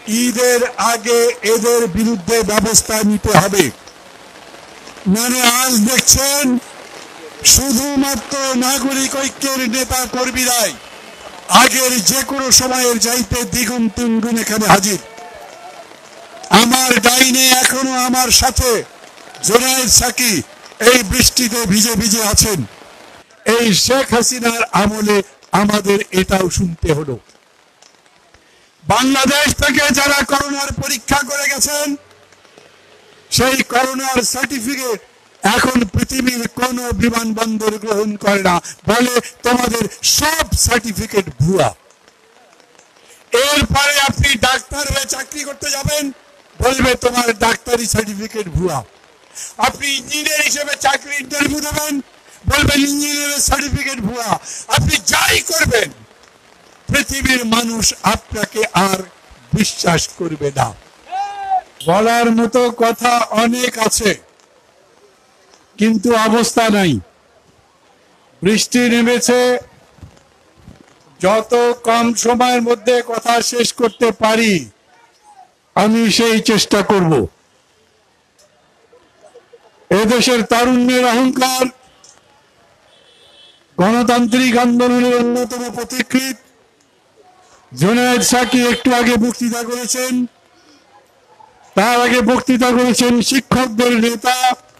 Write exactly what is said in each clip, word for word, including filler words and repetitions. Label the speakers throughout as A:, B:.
A: ঈদের আগে এদের বিরুদ্ধে ব্যবস্থা নিতে হবে। মানে আজ দেখছেন শুধুমাত্র নাগরিক ঐক্যের নেতা কর্মীরাই আগের যে কোনো সময়ের চাইতে দ্বিগুণ তিনগুণ এখানে হাজির। আমার ডাইনে এখনো আমার সাথে জোনায়েদ সাকি এই বৃষ্টিতে ভিজে ভিজে আছেন। এই শেখ হাসিনার আমলে আমাদের এটাও শুনতে হলো। বাংলাদেশ থেকে যারা করোনার পরীক্ষা করে গেছেন সেই করোনার সার্টিফিকেট এখন পৃথিবীর কোন বিমানবন্দর গ্রহণ করে না, বলে তোমাদের সব সার্টিফিকেট ভুয়া। এরপরে আপনি ডাক্তার হয়ে চাকরি করতে যাবেন, বলবে তোমার ডাক্তারি সার্টিফিকেট ভুয়া। আপনি ইঞ্জিনিয়ার হিসেবে চাকরি ইন্টারভিউ দেবেন, বলবেন ইঞ্জিনিয়ারের সার্টিফিকেট ভুয়া। আপনি যাই করবেন পৃথিবীর মানুষ আপনাকে আর বিশ্বাস করবে না। বলার মতো কথা অনেক আছে, কিন্তু অবস্থা নাই। বৃষ্টি নেমেছে, যত কম সময়ের মধ্যে কথা শেষ করতে পারি আমি সেই চেষ্টা করব। এদেশের তারুণ্যের অহংকার, গণতান্ত্রিক আন্দোলনের অন্যতম পথিকৃৎ জোনায়েদ সাকি একটু আগে বক্তৃতা করেছেন। তার আগে বক্তৃতা করেছেন শিক্ষকদের নেতা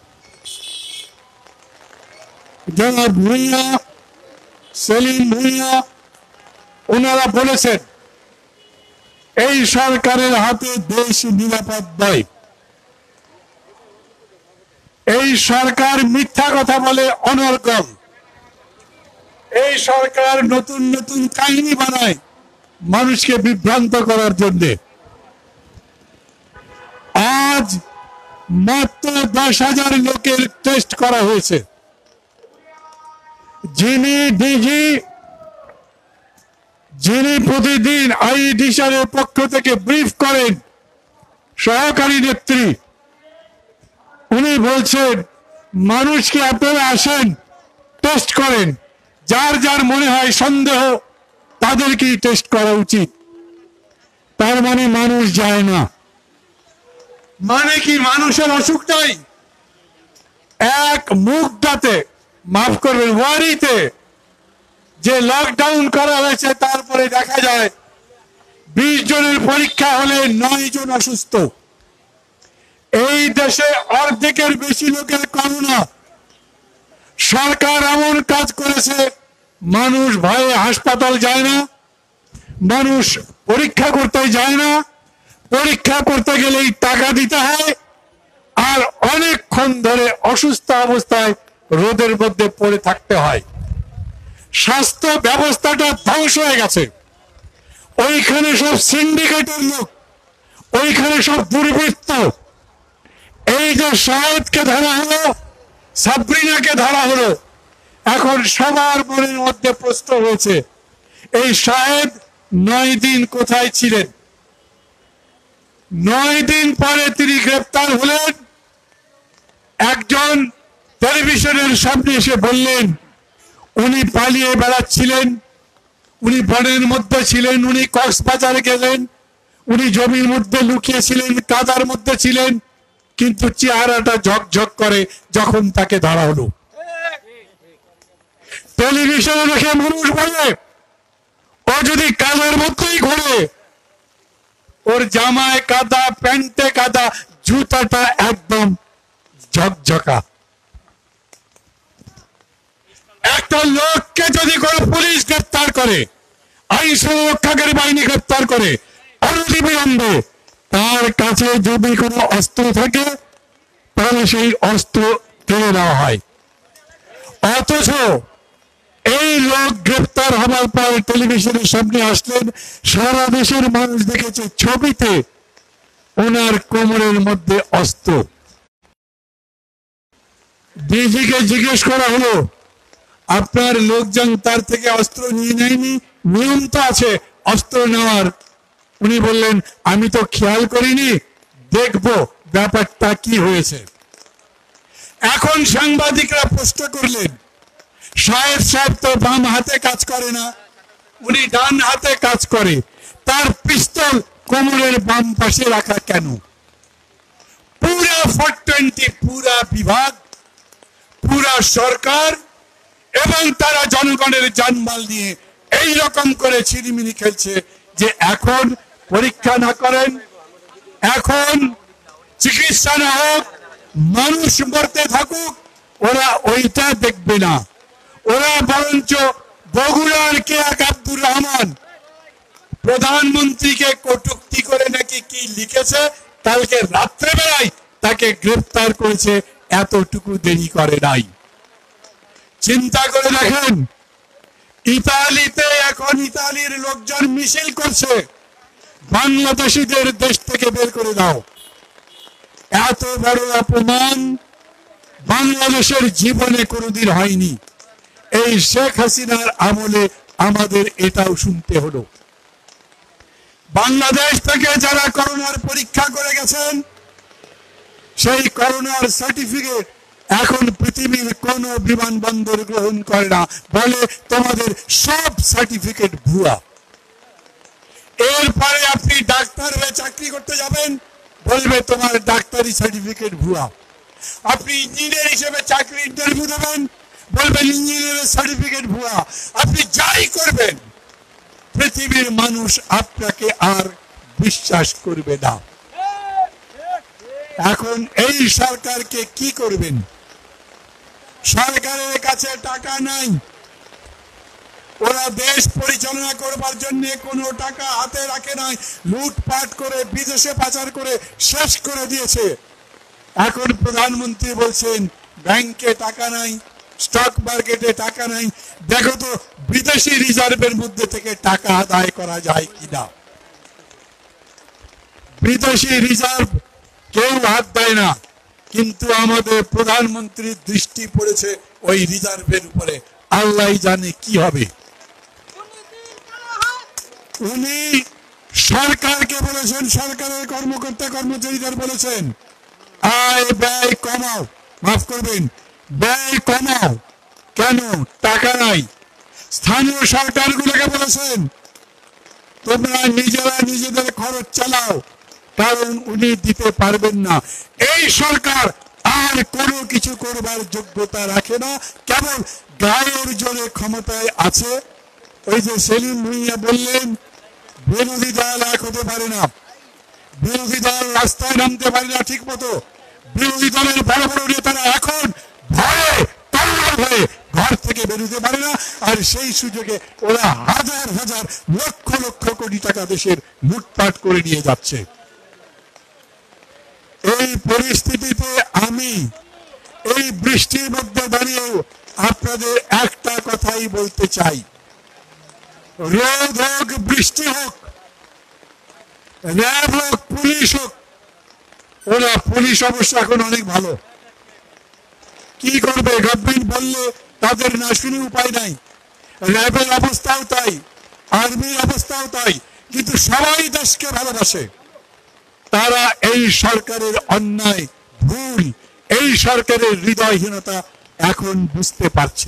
A: জনাব ভূঁইয়া, সেলিম ভূঁইয়া। ওনারা বলেছেন এই সরকারের হাতে দেশ নিরাপদ নয়। এই সরকার মিথ্যা কথা বলে অনর্গল। এই সরকার নতুন নতুন কাহিনী বানায় মানুষকে বিভ্রান্ত করার জন্য। আজ মাত্র দশ হাজার লোকের টেস্ট করা হয়েছে। যিনি ডিজি, যিনি প্রতিদিন আইডিসারের পক্ষ থেকে ব্রিফ করেন, সহকারী নেত্রী, উনি বলছেন মানুষকে আপনারা আসেন টেস্ট করেন, যার যার মনে হয় সন্দেহ তাদেরকেই টেস্ট করা উচিত। তার মানে মানুষ যায় না। মানে কি মানুষের অসুখ নাই? এক মুখটাতে, মাফ করবেন, ওয়ারিতে যে লকডাউন করা হয়েছে তারপরে দেখা যায় বিশ জনের পরীক্ষা হলে নয় জন অসুস্থ। এই দেশে অর্ধেকের বেশি লোকের করোনা। সরকার এমন কাজ করেছে মানুষ ভয়ে হাসপাতাল যায় না, মানুষ পরীক্ষা করতে যায় না। পরীক্ষা করতে গেলেই টাকা দিতে হয়, আর অনেকক্ষণ ধরে অসুস্থ অবস্থায় রোদের মধ্যে পড়ে থাকতে হয়। স্বাস্থ্য ব্যবস্থাটা ধ্বংস হয়ে গেছে। ওইখানে সব সিন্ডিকেটের লোক, ওইখানে সব দুর্বৃত্ত। এই যে শাহেদকে ধরা হলো, সাবরিনাকে ধরা হলো, এখন সবার মনের মধ্যে প্রশ্ন হয়েছে এই শাহেদ নয় দিন কোথায় ছিলেন? নয় দিন পরে তিনি গ্রেপ্তার হলেন। একজন টেলিভিশনের সামনে এসে বললেন উনি পালিয়ে বেড়াচ্ছিলেন, উনি বনের মধ্যে ছিলেন, উনি কক্সবাজারে গেলেন, উনি জমির মধ্যে লুকিয়েছিলেন, কাদার মধ্যে ছিলেন, কিন্তু চেহারাটা ঝকঝক করে যখন তাকে ধরা হলো। টেলিভিশনে দেখে মানুষ বলে ও যদি কাদার মধ্যেই ঘোরে, ওর জামায় কাদা, প্যান্টে কাদা, জুতাটা একদম ঝকঝকা। একটা লোককে যদি কোনো পুলিশ গ্রেপ্তার করে, আইন সুরক্ষাকারী বাহিনী গ্রেপ্তার করে অনতিবিলম্বে, তার কাছে যদি কোনো অস্ত্র থাকে তাহলে সেই অস্ত্র কেড়ে নেওয়া হয়। অথচ এই লোক গ্রেপ্তার হওয়ার পর টেলিভিশনের সামনে আসলেন, সারা দেশের মানুষ দেখেছে ছবিতে ওনার কোমরের মধ্যে অস্ত্র। ডিজিকে জিজ্ঞেস করা হলো আপনার লোকজন তার থেকে অস্ত্র নিয়ে নেয়নি? নিয়ম তো আছে অস্ত্র নেওয়ার। উনি বললেন আমি তো খেয়াল করিনি, দেখবো ব্যাপারটা কি হয়েছে। এখন সাংবাদিকরা প্রশ্ন করলেন শাহেদ সাহেব তো বাম হাতে কাজ করে না, উনি ডান হাতে কাজ করে, তার পিস্তল কোমরের বাম পাশে রাখা কেন? পুরা ফোর টোয়েন্টি পুরা বিভাগ, পুরা সরকার এবং তারা জনগণের জানমাল নিয়ে এই রকম করে ছিনিমিনি খেলছে যে এখন পরীক্ষা না করেন, এখন চিকিৎসা না হোক, মানুষ মরতে থাকুক, ওরা ওইটা দেখবে না। ওরা বরঞ্চ বগুড়ার কে এক আব্দুর রহমান প্রধানমন্ত্রীকে কটূক্তি করে নাকি কি লিখেছে, কালকে রাত্রেবেলায় তাকে গ্রেফতার করেছে, এতটুকু দেরি করে নাই। চিন্তা করে দেখেন, ইতালিতে এখন ইতালির লোকজন মিছিল করছে, বাংলাদেশিদের দেশ থেকে বের করে দাও। এত বড় অপমান বাংলাদেশের জীবনে কোনোদিন হয়নি। এই শেখ হাসিনার আমলে আমাদের এটাও শুনতে হলো। বাংলাদেশ থেকে যারা করোনার পরীক্ষা করে গেছেন, সেই করোনার সার্টিফিকেট এখন পৃথিবীর কোন বিমানবন্দর গ্রহণ করে না, বলে তোমাদের সব সার্টিফিকেট ভুয়া। এরপরে আপনি ডাক্তার হয়ে চাকরি করতে যাবেন, বলবে তোমার ডাক্তারি সার্টিফিকেট ভুয়া। আপনি ইঞ্জিনিয়ার হিসেবে চাকরি ইন্টারভিউ দেবেন, বলবেন ইঞ্জিনিয়ারের সার্টিফিকেট ভুয়া। আপনি যাই করবেন, পৃথিবীর মানুষ আপনাকে আর বিশ্বাস করবে না। এখন এই সরকারকে কি করবেন? সরকারের কাছে টাকা নাই, ওরা দেশ পরিচালনা করবার জন্য কোনো টাকা হাতে রাখে নাই, লুটপাট করে বিদেশে পাচার করে শেষ করে দিয়েছে। এখন প্রধানমন্ত্রী বলছেন ব্যাংকে টাকা নাই, স্টক মার্কেটে টাকা নাই, দেখো তো বিদেশি রিজার্ভের মধ্যে থেকে টাকা আদায় করা যায় কিনা। বিদেশি রিজার্ভ কেউ হাত দেয় না, কিন্তু আমাদের প্রধানমন্ত্রীর দৃষ্টি পড়েছে ওই রিজার্ভের উপরে। আল্লাহ জানে কি হবে। উনি সরকারকে বলেছেন, সরকারের কর্মকর্তা কর্মচারীদের বলেছেন আয় ব্যয় কমাও, মাফ করবেন ব্যয় কমাও। কেন? টাকা নাই। স্থানীয় সরকারগুলোকে বলেছেন তোমরা নিজেরা নিজেদের খরচ চালাও, কারণ উনি দিতে পারবেন না। এই সরকার আর কোনো কিছু করবার যোগ্যতা রাখে না, কেবল গায়ের জোরে ক্ষমতায় আছে। ওই যে সেলিম ভুঁইয়া বললেন বিরোধী দল এক হতে পারে না, বিরোধী দল রাস্তায় নামতে পারে না ঠিক মতো। বিরোধী দলের বড় বড় নেতারা এখন ভয়ে তল্লাট হয়ে ঘর থেকে বেরোতে পারে না, আর সেই সুযোগে ওরা হাজার হাজার লক্ষ লক্ষ কোটি টাকা দেশের লুটপাট করে নিয়ে যাচ্ছে। এই পরিস্থিতিতে আমি এই বৃষ্টির মধ্যে দাঁড়িয়েও আপনাদের একটা কথাই বলতে চাই, রোদ হোক বৃষ্টি হোক, র্যাব হোক পুলিশ হোক, ওরা পুলিশ অবশ্য এখন অনেক ভালো, কি করবে গভর্নমেন্ট বললে তাদের না শুনে উপায় নাই। র্যাবের অবস্থাও তাই, আর্মির অবস্থাও তাই, কিন্তু সবাই দেশকে ভালোবাসে। তারা এই সরকারের অন্যায় ভুল, এই সরকারের হৃদয়হীনতা এখন বুঝতে পারছে।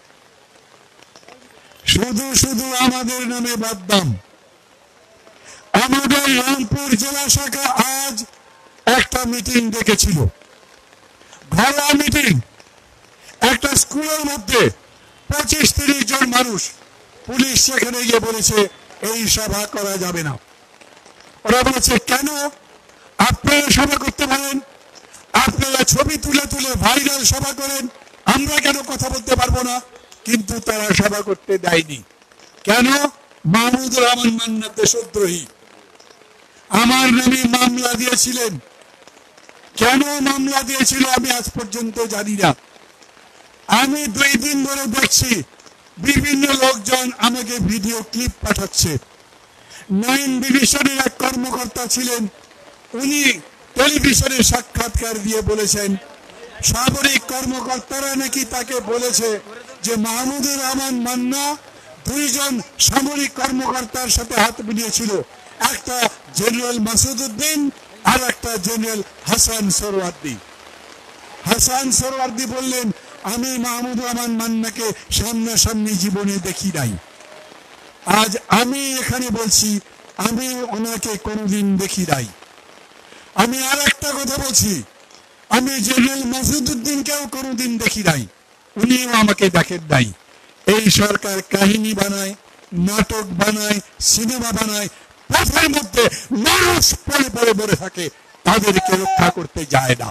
A: শুধু শুধু আমাদের নামে বদনাম। আমাদের রংপুর জেলা শাখা আজ একটা মিটিং ডেকেছিল, ঘরোয়া মিটিং, একটা স্কুলের মধ্যে পঁচিশ তিরিশ জন মানুষ। পুলিশ সেখানে গিয়ে বলেছে এই সভা করা যাবে না। ওরা বলেছে কেন? আপনারা সভা করতে পারেন, আপনারা ছবি তুলে তুলে ভাইরাল সভা করেন, আমরা কেন কথা বলতে পারবো না? কিন্তু তারা সভা করতে দেয়নি। কেন? মাহমুদুর রহমান মান্না দেশদ্রোহী, আমার নামে মামলা দিয়েছিলেন। কেন মামলা দিয়েছিল আমি আজ পর্যন্ত জানি না। আমি দুই দিন ধরে দেখছি বিভিন্ন লোকজন আমাকে ভিডিও ক্লিপ পাঠাচ্ছে। নাইন ডিভিশনের এক কর্মকর্তা ছিলেন, উনি টেলিভিশনে সাক্ষাৎকার দিয়ে বলেছেন সামরিক কর্মকর্তারা নাকি তাকে বলেছে যে মাহমুদুর রহমান মান্না দুইজন সামরিক কর্মকর্তার সাথে হাত মিলিয়েছিল, একটা জেনারেল মাসুদ উদ্দিন আর একটা জেনারেল হাসান সরওয়ার্দী। হাসান সরওয়ার্দী বললেন আমি মাহমুদুর রহমান মান্নাকে সামনাসামনি জীবনে দেখি নাই। আজ আমি এখানে বলছি আমি ওনাকে কোনোদিন দেখি নাই। আমি আর একটা কথা বলছি, আমি জেনারেল মাসুদউদ্দিনকেও কোনোদিন দেখি নাই, উনিও আমাকে দেখেন নাই। এই সরকার কাহিনী বানায়, নাটক বানায়, সিনেমা বানায়, পথের মধ্যে মানুষ পড়ে পড়ে মরে থাকে, তাদেরকে রক্ষা করতে যায় না।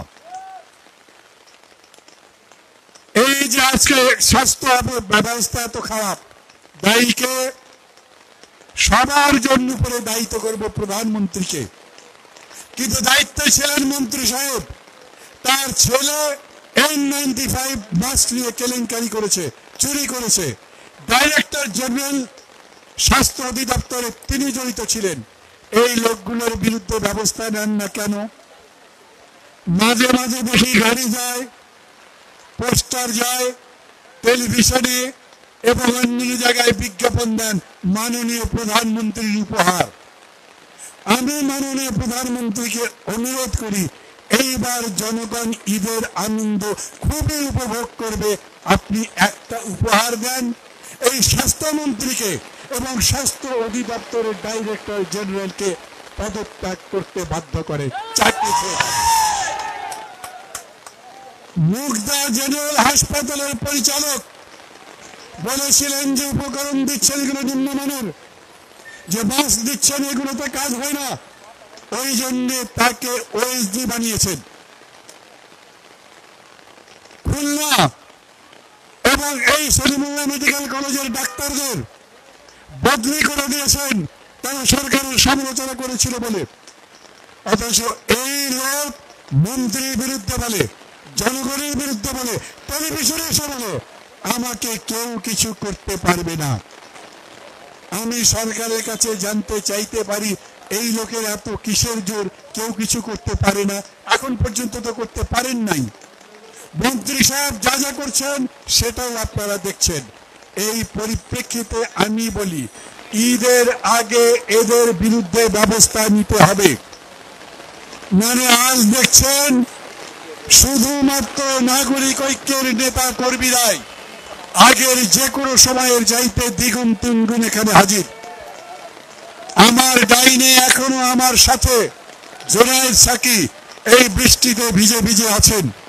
A: এই যে আজকে স্বাস্থ্য ব্যবস্থা এত খারাপ, দায়ীকে সবার জন্য উপরে দায়িত্ব করব প্রধানমন্ত্রীকে, কিন্তু দায়িত্বে ছিলেন মন্ত্রী সাহেব, তার ছেলে এন নাইনটি ফাইভ মাস্ক নিয়ে কেলেঙ্কারি করেছে, চুরি করেছে। ডাইরেক্টর জেনারেল স্বাস্থ্য অধিদপ্তরে তিনি জড়িত ছিলেন। এই লোকগুলোর বিরুদ্ধে ব্যবস্থা নেন না কেন? মাঝে মাঝে দেখি গাড়ি যায়, পোস্টার যায় টেলিভিশনে এবং অন্য জায়গায় বিজ্ঞাপন দেন মাননীয় প্রধানমন্ত্রীর উপহার। আমি মাননীয় প্রধানমন্ত্রীকে অনুরোধ করি, এইবার জনগণ ঈদের আনন্দ খুবই উপভোগ করবে, আপনি একটা উপহার দেন এই স্বাস্থ্যমন্ত্রীকে এবং স্বাস্থ্য অধিদপ্তরের ডাইরেক্টর জেনারেলকে পদত্যাগ করতে বাধ্য করে। চাকরি মুগদা জেনারেল হাসপাতালের পরিচালক বলেছিলেন যে উপকরণ দিচ্ছেন এগুলো নিম্নমানের, যে মাস্ক দিচ্ছেন এগুলোতে কাজ হয় না, ওই জন্য তাকে ওএসডি বানিয়েছেন। খুলনা এবং এই সলিমুল্লাহ মেডিকেল কলেজের ডাক্তারদের বদলি করে দিয়েছেন তারা সরকারের সমালোচনা করেছিল বলে। অথচ এই লোক মন্ত্রীর বিরুদ্ধে বলে, জনগণের বিরুদ্ধে বলে, টেলিভিশনে এসে বলে আমাকে কেউ কিছু করতে পারবে না। আমি সরকারের কাছে জানতে চাইতে পারি এই লোকের এত কিসের জোর, কেউ কিছু করতে পারে না? এখন পর্যন্ত তো করতে পারেন নাই। মন্ত্রী সাহেব যা যা করছেন সেটাও আপনারা দেখছেন। এই পরিপ্রেক্ষিতে আমি বলি, ঈদের আগে এদের বিরুদ্ধে ব্যবস্থা নিতে হবে। মানে আজ দেখছেন শুধুমাত্র নাগরিক ঐক্যের নেতা কর্মীরাই আগের যে কোনো সময়ের চাইতে দ্বিগুণ তিনগুণ এখানে হাজির। আমার ডাইনে এখনো আমার সাথে জোনায়েদ সাকি এই বৃষ্টিতে ভিজে ভিজে আছেন।